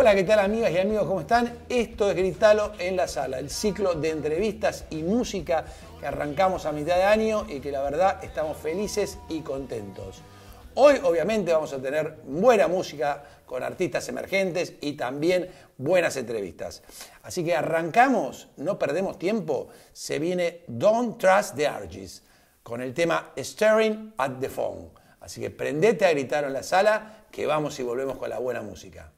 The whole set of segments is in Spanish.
Hola, ¿qué tal amigas y amigos? ¿Cómo están? Esto es Gritalo en la Sala, el ciclo de entrevistas y música que arrancamos a mitad de año y que la verdad estamos felices y contentos. Hoy obviamente vamos a tener buena música con artistas emergentes y también buenas entrevistas. Así que arrancamos, no perdemos tiempo, se viene Don't Trust the Argies con el tema Staring at the Phone. Así que prendete a Gritalo en la Sala que vamos y volvemos con la buena música.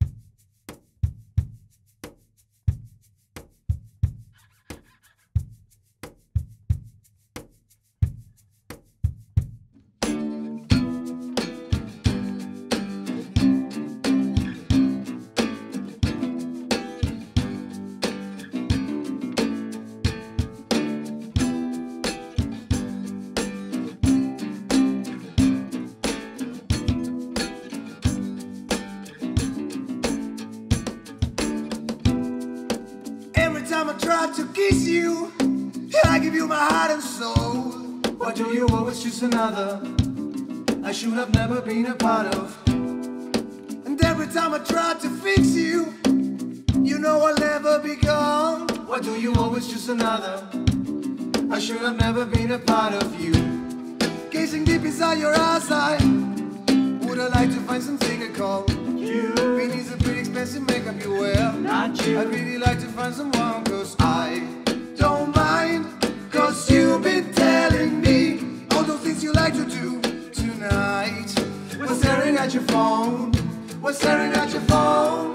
Another I should have never been a part of. And every time I try to fix you, you know I'll never be gone. Why do you always choose another? I should have never been a part of you. Gazing deep inside your eyes, I would have liked to find something to call you. Beneath the pretty expensive makeup you wear, not you. I'd really like to find someone, cause I don't mind, cause you've been telling me all those things you like to do tonight. We're staring at your phone. We're staring at your phone.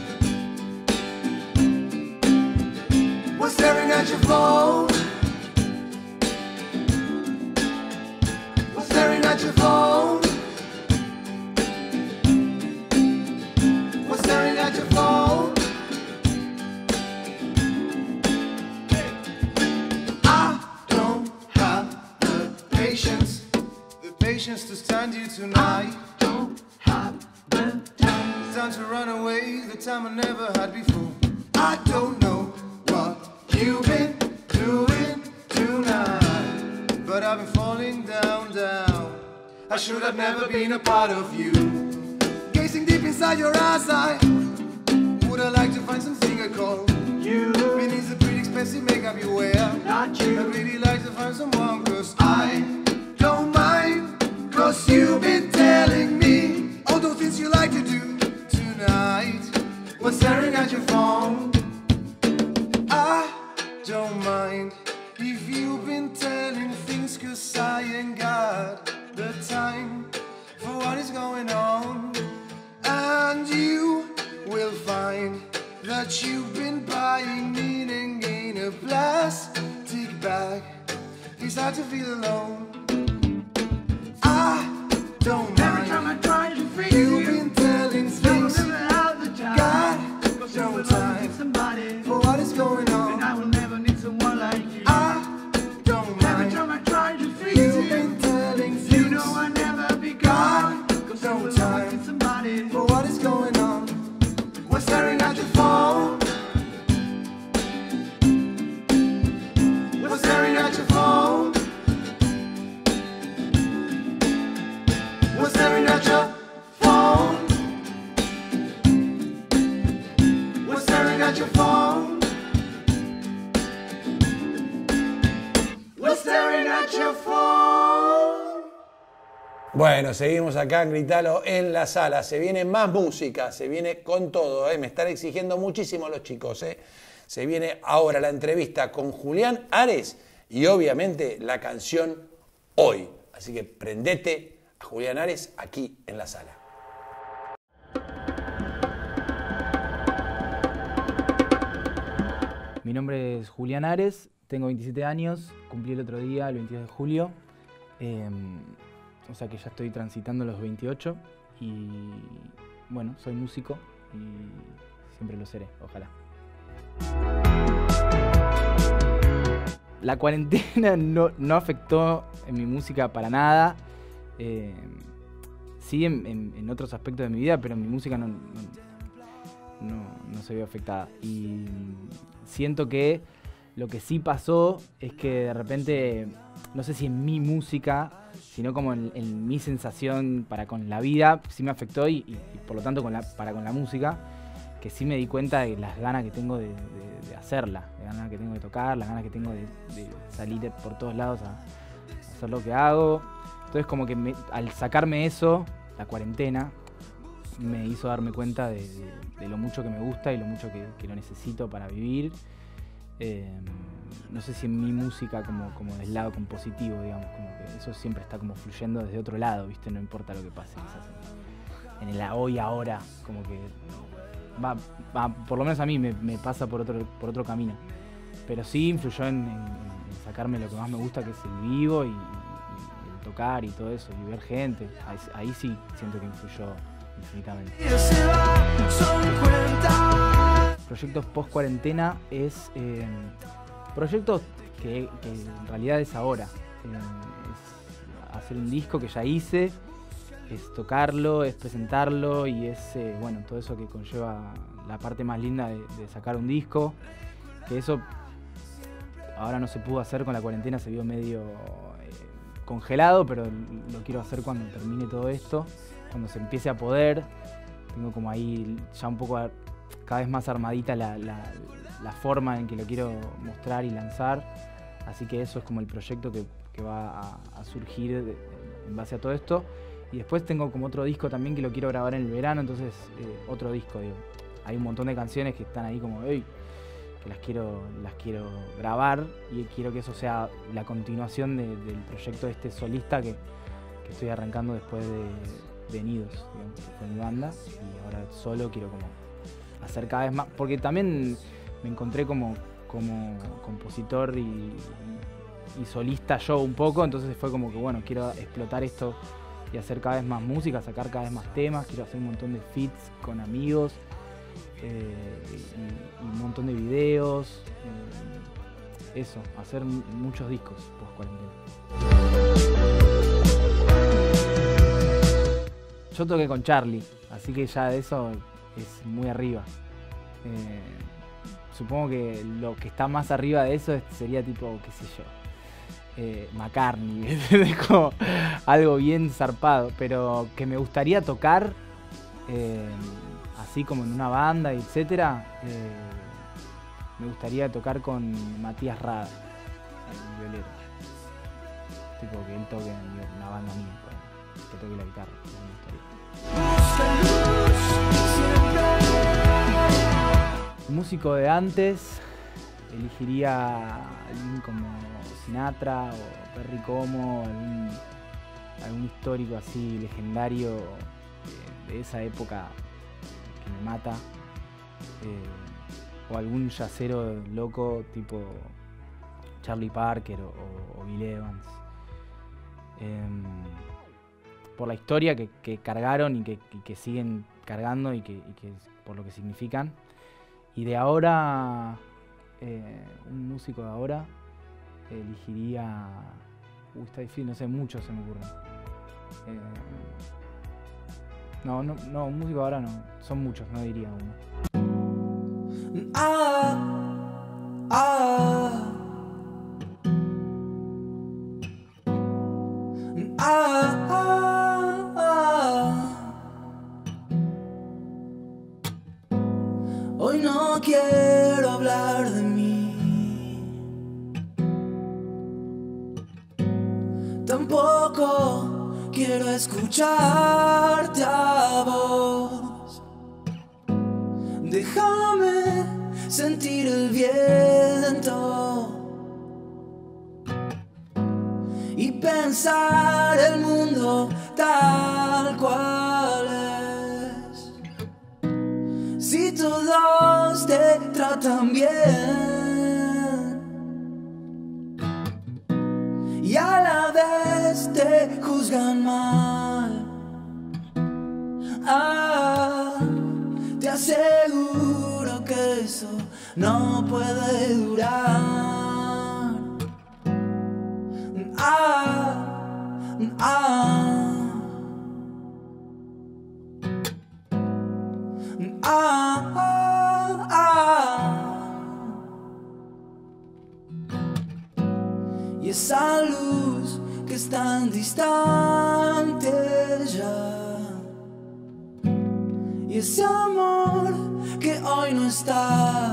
We're staring at your phone. We're staring at your phone. We're staring at your phone. Patience to stand here tonight. I don't have the time. It's time to run away, the time I never had before. I don't know what you've been doing tonight, but I've been falling down, down. I should have never been a part of you. Gazing deep inside your eyes, I would have liked to find something to call you. Beneath the pretty expensive makeup you wear, not you. I'd really like to find someone, cause I don't mind. Cause you've been telling me all those things you like to do tonight. We're staring at your phone. I don't mind if you've been telling things, cause I ain't got the time for what is going on. And you will find that you've been buying meaning in a plastic bag. It's hard to feel alone. I don't mind. Every time I try to free you've been telling things. God, no time for what is going on. And I will never need someone like you. I don't mind. Every time I try to free you've been telling things. You know I'll never be gone. No time for what is going on. We're staring at your phone. We're staring at your phone. We're staring at your phone. We're staring at your phone. We're staring at your phone. Bueno, seguimos acá en Gritalo en la Sala. Se viene más música, se viene con todo. Me están exigiendo muchísimo los chicos. Se viene ahora la entrevista con Julián Ares y obviamente la canción Hoy. Así que prendete a Julián Ares aquí en la Sala. Mi nombre es Julián Ares, tengo 27 años, cumplí el otro día, el 22 de julio, o sea que ya estoy transitando los 28 y bueno, soy músico y siempre lo seré, ojalá. La cuarentena no afectó en mi música para nada. Sí en otros aspectos de mi vida, pero mi música no se vio afectada. Y siento que lo que sí pasó es que de repente, no sé si en mi música, sino como en mi sensación para con la vida, sí me afectó y por lo tanto para con la música. que sí me di cuenta de las ganas que tengo de hacerla, las ganas que tengo de tocar, las ganas que tengo de salir por todos lados a hacer lo que hago. Entonces como que al sacarme eso, la cuarentena, me hizo darme cuenta de lo mucho que me gusta y lo mucho que lo necesito para vivir. No sé si en mi música como del lado compositivo, digamos, como que eso siempre está como fluyendo desde otro lado, ¿viste? No importa lo que pase, quizás en el hoy, ahora, como que va, por lo menos a mí me pasa por otro camino. Pero sí influyó en sacarme lo que más me gusta, que es el vivo y el tocar y todo eso, y ver gente. Ahí sí siento que influyó infinitamente. Proyectos post cuarentena es proyectos que en realidad es ahora. Es hacer un disco que ya hice, es tocarlo, es presentarlo y es bueno, todo eso que conlleva la parte más linda de sacar un disco, que eso ahora no se pudo hacer con la cuarentena, se vio medio congelado, pero lo quiero hacer cuando termine todo esto, cuando se empiece a poder. Tengo como ahí ya un poco cada vez más armadita la forma en que lo quiero mostrar y lanzar, así que eso es como el proyecto que va a surgir en base a todo esto. Y después tengo como otro disco también que lo quiero grabar en el verano, entonces otro disco, digo. Hay un montón de canciones que están ahí como, que las quiero grabar y quiero que eso sea la continuación del proyecto este solista que estoy arrancando después de Nidos, digamos, que fue mi banda, y ahora solo quiero como hacer cada vez más, porque también me encontré como compositor y solista yo un poco, entonces fue como que bueno, quiero explotar esto y hacer cada vez más música, sacar cada vez más temas, quiero hacer un montón de feats con amigos, y un montón de videos, eso, hacer muchos discos post cuarentena. Yo toqué con Charlie, así que ya de eso es muy arriba. Supongo que lo que está más arriba de eso sería tipo, qué sé yo, McCartney, como algo bien zarpado, pero que me gustaría tocar así como en una banda, etcétera. Me gustaría tocar con Matías Rada, el violero, tipo que él toque en una banda mía, que toque la guitarra, me gustaría. Músico de antes, elegiría a alguien como Sinatra o Perry Como, algún histórico así legendario de esa época que me mata, o algún jazzero loco tipo Charlie Parker o Bill Evans, por la historia que cargaron y que siguen cargando y que por lo que significan. Y de ahora, un músico de ahora, elegiría... está difícil, no sé, muchos se me ocurren. No, un músico de ahora no, son muchos, no diría uno. Hoy no quiero hablar de mí, tampoco quiero escucharte a vos. Déjame sentir el viento y pensar el mundo tal cual es. Si todos te tratan bien y a la vez te juzgan mal, te aseguro que eso no puede durar. Y esa luz que es tan distante ya, y ese amor que está.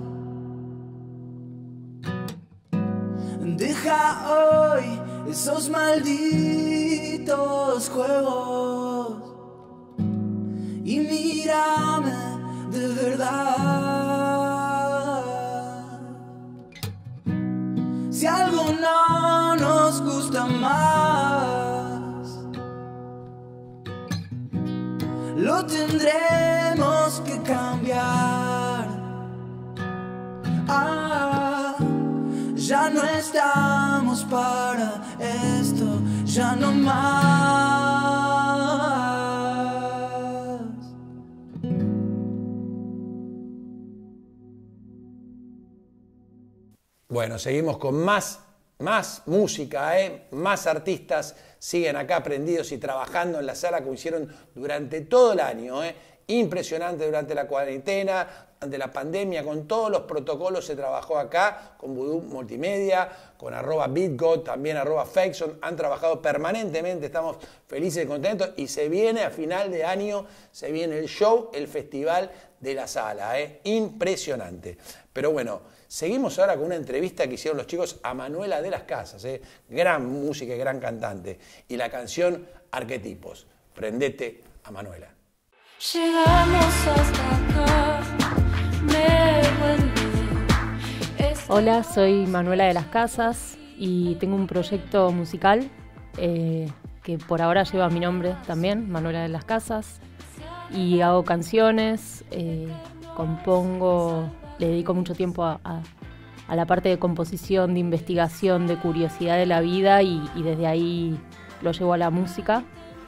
Deja hoy esos malditos juegos y mírame de verdad. Si algo no nos gusta más, lo tendremos que cambiar. Ya no estamos para esto, ya no más. Bueno, seguimos con más música, más artistas siguen acá prendidos y trabajando en la sala como hicieron durante todo el año. Impresionante durante la cuarentena, ante la pandemia, con todos los protocolos se trabajó acá, con Voodoo Multimedia, con @BeatGod, también @Fakeson, han trabajado permanentemente, estamos felices y contentos, y se viene a final de año, se viene el show, el festival de la sala, impresionante. Pero bueno, seguimos ahora con una entrevista que hicieron los chicos a Manuela de las Casas, gran música y gran cantante, y la canción Arquetipos. Prendete a Manuela. Llegamos hasta acá, me vuelve. Hola, soy Manuela de las Casas y tengo un proyecto musical que por ahora lleva mi nombre también, Manuela de las Casas, y hago canciones, compongo, le dedico mucho tiempo a la parte de composición, de investigación, de curiosidad de la vida y desde ahí lo llevo a la música.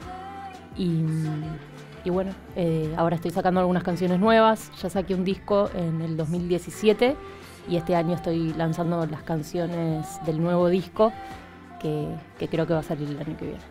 Y bueno, ahora estoy sacando algunas canciones nuevas, ya saqué un disco en el 2017 y este año estoy lanzando las canciones del nuevo disco que creo que va a salir el año que viene.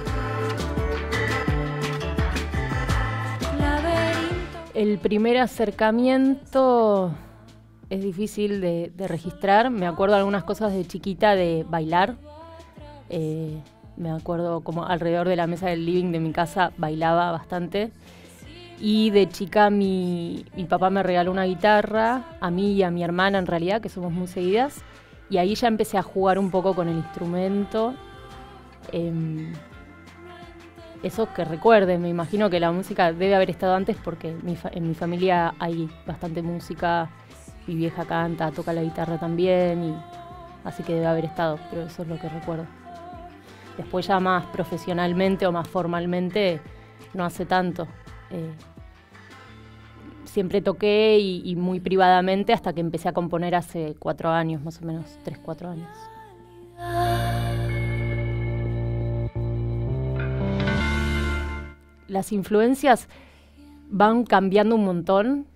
El primer acercamiento es difícil de registrar, me acuerdo algunas cosas de chiquita de bailar. Me acuerdo como alrededor de la mesa del living de mi casa bailaba bastante. Y de chica mi papá me regaló una guitarra, a mí y a mi hermana en realidad, que somos muy seguidas. Y ahí ya empecé a jugar un poco con el instrumento. Eso que recuerde, me imagino que la música debe haber estado antes porque en mi familia hay bastante música. Mi vieja canta, toca la guitarra también, así que debe haber estado, pero eso es lo que recuerdo. Después ya más profesionalmente o más formalmente, no hace tanto. Siempre toqué y muy privadamente hasta que empecé a componer hace 4 años, más o menos, 3, 4 años. Las influencias van cambiando un montón,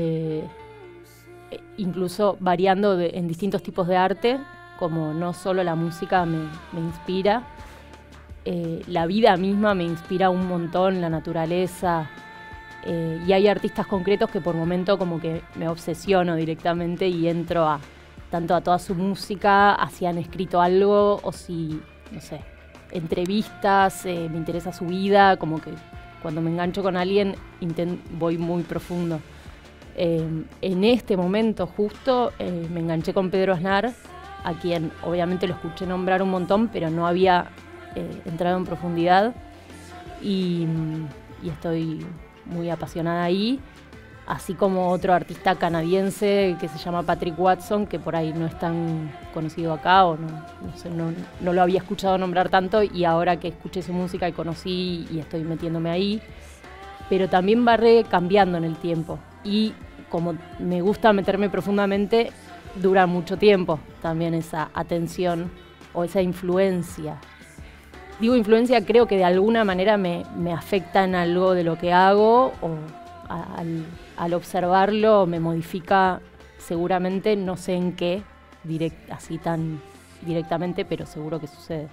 incluso variando en distintos tipos de arte, como no solo la música me inspira. La vida misma me inspira un montón, la naturaleza, y hay artistas concretos que por momento como que me obsesiono directamente y entro tanto a toda su música, a si han escrito algo o si, no sé, entrevistas, me interesa su vida, como que cuando me engancho con alguien voy muy profundo. En este momento justo me enganché con Pedro Aznar, a quien obviamente lo escuché nombrar un montón, pero no había entrado en profundidad y estoy muy apasionada ahí, así como otro artista canadiense que se llama Patrick Watson, que por ahí no es tan conocido acá o no lo había escuchado nombrar tanto y ahora que escuché su música y conocí y estoy metiéndome ahí, pero también va cambiando en el tiempo y como me gusta meterme profundamente, dura mucho tiempo también esa atención o esa influencia. Digo influencia, creo que de alguna manera me afecta en algo de lo que hago o al observarlo me modifica seguramente, no sé en qué, así tan directamente, pero seguro que sucede.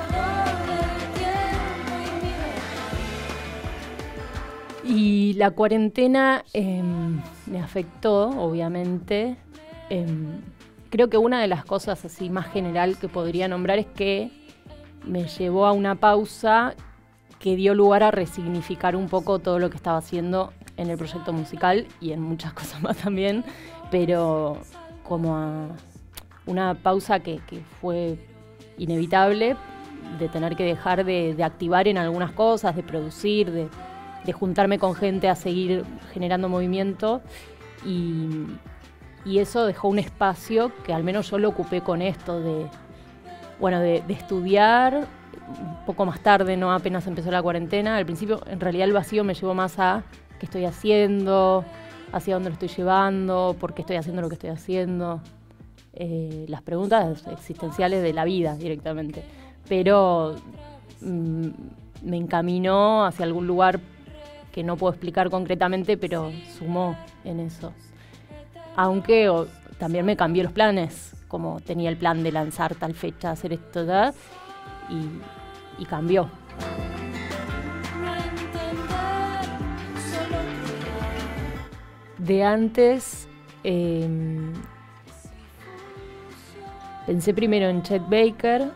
Y la cuarentena me afectó, obviamente. Creo que una de las cosas así más general que podría nombrar es que me llevó a una pausa que dio lugar a resignificar un poco todo lo que estaba haciendo en el proyecto musical y en muchas cosas más también, pero como a una pausa que fue inevitable, de tener que dejar de activar en algunas cosas, de producir, de juntarme con gente a seguir generando movimiento, y eso dejó un espacio que al menos yo lo ocupé con esto de estudiar un poco más tarde, no apenas empezó la cuarentena. Al principio, en realidad, el vacío me llevó más a qué estoy haciendo, hacia dónde lo estoy llevando, por qué estoy haciendo lo que estoy haciendo. Las preguntas existenciales de la vida directamente. Pero me encaminó hacia algún lugar que no puedo explicar concretamente, pero sumó en eso. Aunque también me cambió los planes, como tenía el plan de lanzar tal fecha, hacer esto, y cambió. De antes, pensé primero en Chet Baker,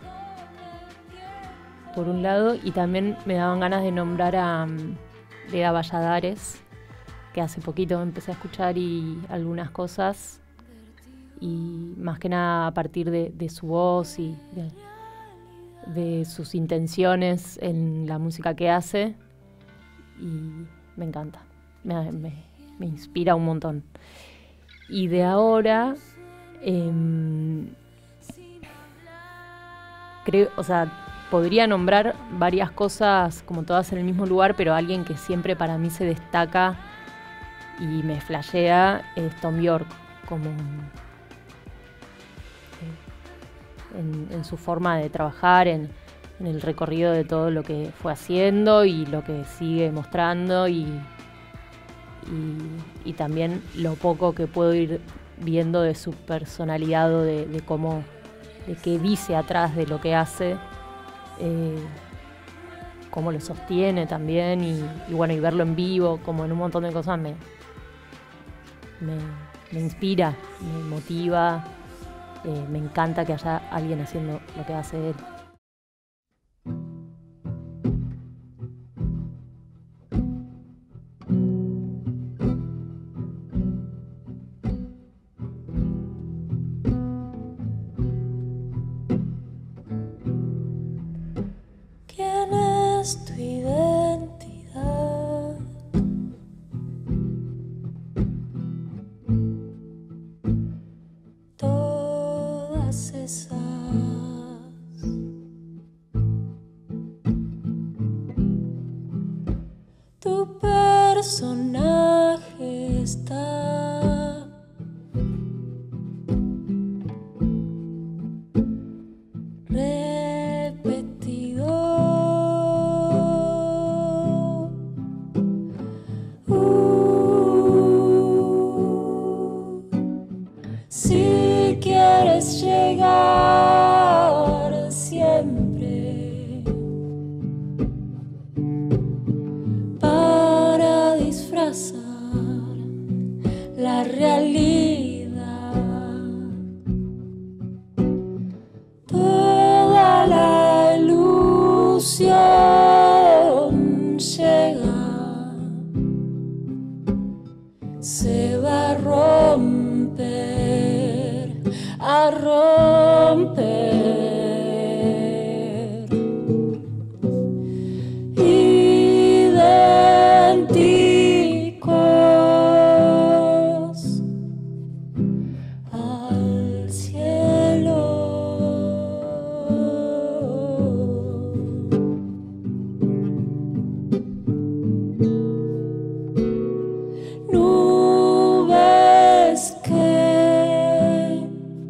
por un lado, y también me daban ganas de nombrar a Leda Valladares, que hace poquito empecé a escuchar y algunas cosas, y más que nada a partir de su voz y de sus intenciones en la música que hace, y me encanta, me inspira un montón. Y de ahora, creo, podría nombrar varias cosas como todas en el mismo lugar, pero alguien que siempre para mí se destaca y me flashea es Thom Yorke, como en su forma de trabajar, en el recorrido de todo lo que fue haciendo y lo que sigue mostrando, y también lo poco que puedo ir viendo de su personalidad o de cómo, de qué dice atrás de lo que hace, cómo lo sostiene también, y verlo en vivo, como en un montón de cosas me inspira, me motiva, me encanta que haya alguien haciendo lo que hace él. ¿Quién es tu identidad? Todas esas tu personaje está repetido. Si quieres llegar siempre para disfrazar la realidad, toda la ilusión llega, se va a romper. Idénticos al cielo. Nubes que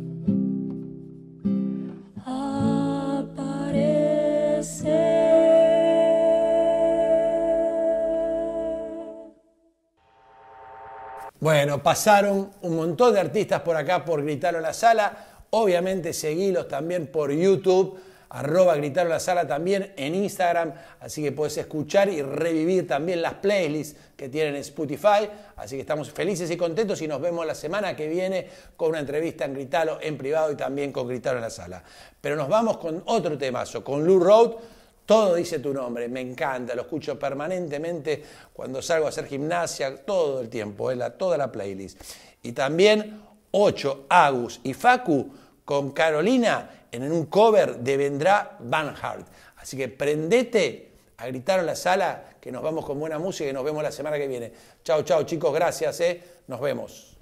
Bueno, pasaron un montón de artistas por acá por Gritarlo en la Sala. Obviamente seguilos también por YouTube, @Gritarlo en la Sala, también en Instagram. Así que podés escuchar y revivir también las playlists que tienen en Spotify. Así que estamos felices y contentos y nos vemos la semana que viene con una entrevista en Gritarlo en privado y también con Gritarlo en la Sala. Pero nos vamos con otro temazo, con Lou Rawls, Todo dice tu nombre, me encanta, lo escucho permanentemente cuando salgo a hacer gimnasia, todo el tiempo, toda la playlist. Y también 8, Agus y Facu con Carolina en un cover de Vendrá Banhart. Así que prendete a gritar en la sala, que nos vamos con buena música y nos vemos la semana que viene. Chao, chao chicos, gracias, nos vemos.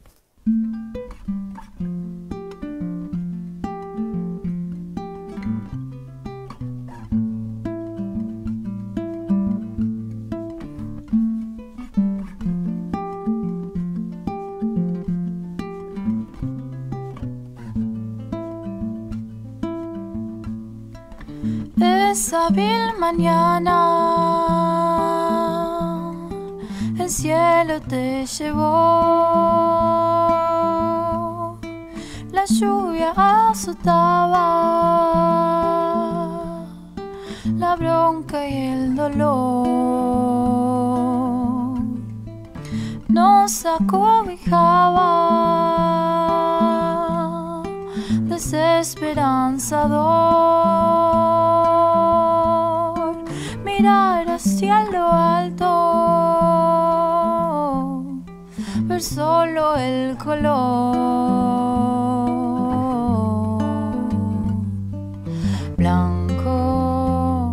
Esa vil mañana el cielo te llevó, la lluvia azotaba la bronca y el dolor, nos acobijaba desesperanzador, mirar hacia lo alto, ver solo el color blanco.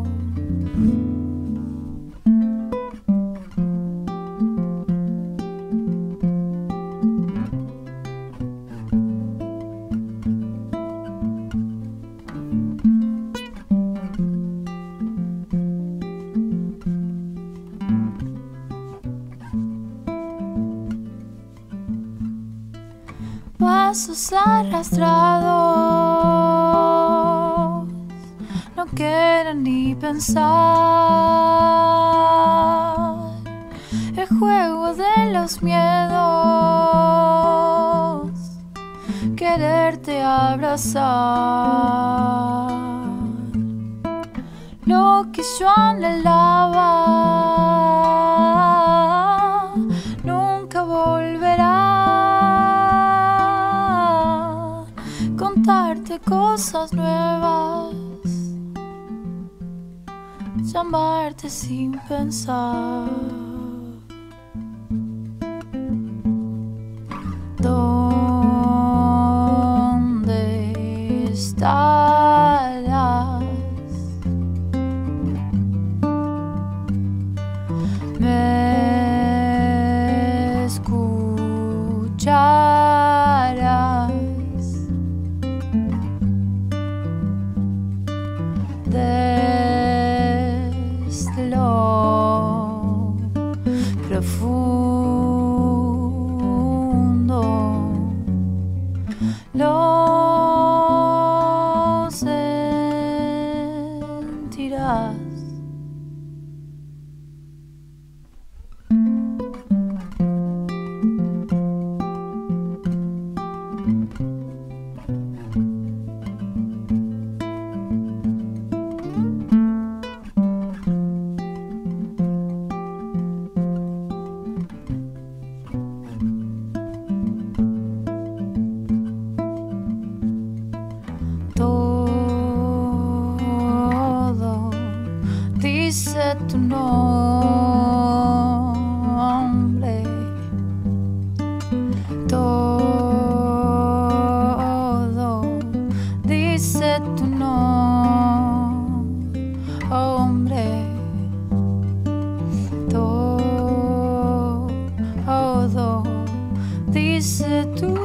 Pasos arrastrados, no quieren ni pensar, el juego de los miedos, quererte abrazar, lo que yo anhelaba nunca volverá. Contarte cosas nuevas, llamarte sin pensar. ¿Dónde estarás? ¿Me escucharás? Desde lo profundo lo sentirás. Todo dice tu nombre, todo dice tu nombre, todo dice tu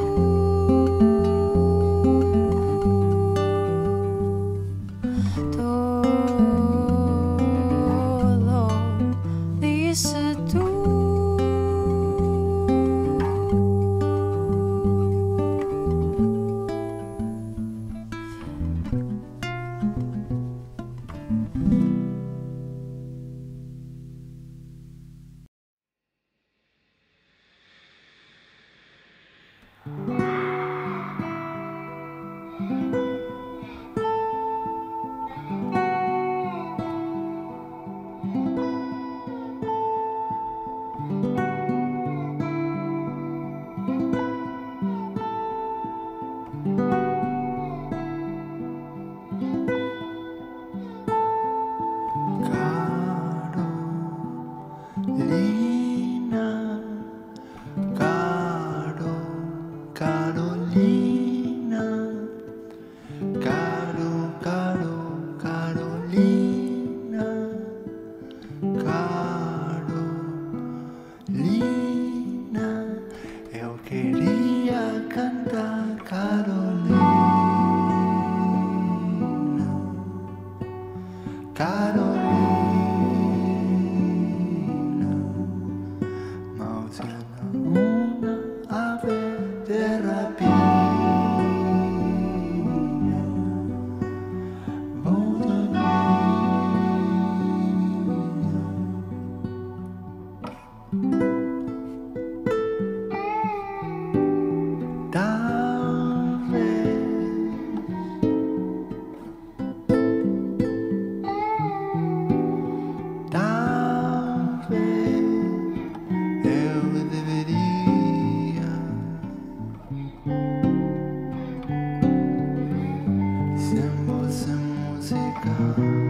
Thank